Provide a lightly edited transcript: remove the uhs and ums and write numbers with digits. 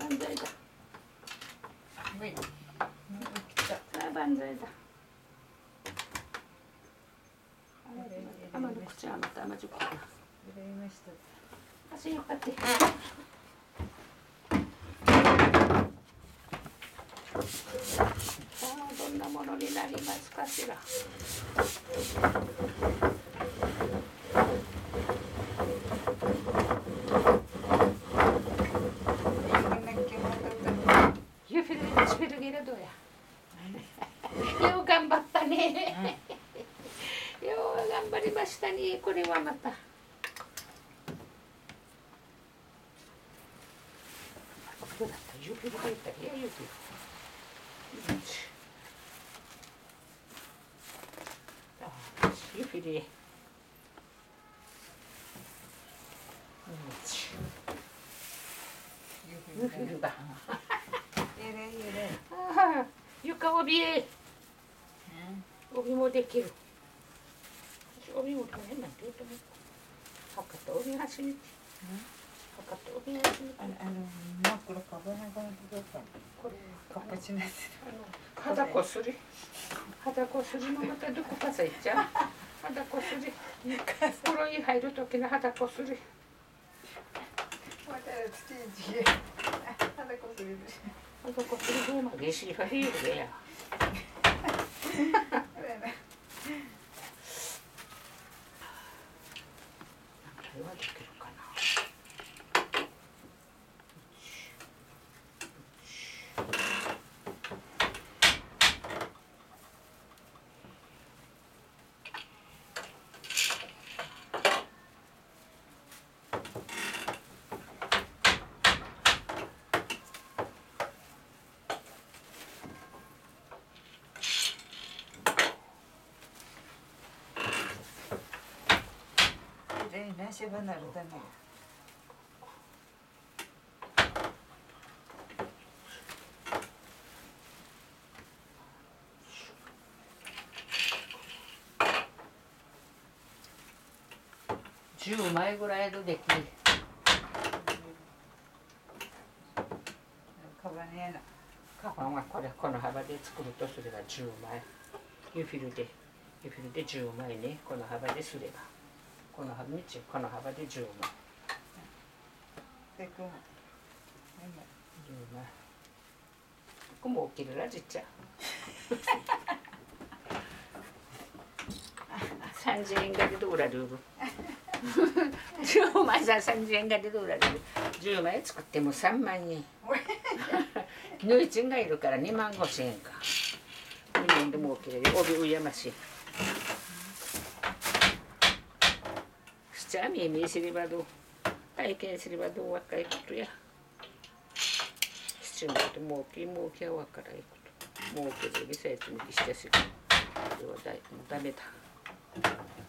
万歳だ。 はい。 さあ万歳だ。甘の口はまた甘じょっぱいな。 入れました。 足引っ張って。さあどんなものになりますかしら。ユフィルチフィルギレドや。よう頑張ったね。よう頑張りましたね。これはまた。これだったユフィル入ったりやユフィル。ユフィルへ。ユフィルだ。床帯へ。帯もできる。帯も大変なんて言うと思う。測った帯がしめて。測った帯がしめて。 真っ黒かぶらないかなとか。 これかっぱちなやつ。 肌こすり。肌こすりもまたどこかさいっちゃう。肌こすり。風呂に入る時の肌こすり。 またステージへ。肌こすり。 肌こすり方までしはひるでや。これはできるかな。 何しばなるだね。 10枚ぐらいのできる。 カバンやな。 カバンはこの幅で作るとすれば10枚。ユフィルで10枚ね。この幅ですれば。この幅で10枚。 でこう。10 枚。ここも大きいらちっちゃ。3000円がでどうらる。10枚さ3000円がでどうらる。10枚作っても3万円。縫い賃がいるから2万5千円か。2円でも大きいで帯うやましい。しちゃみみすればどう。体験すればどう若いことや。必要なこともうきは分からないこと。もうけどリサイクルしたし。これはダメだ。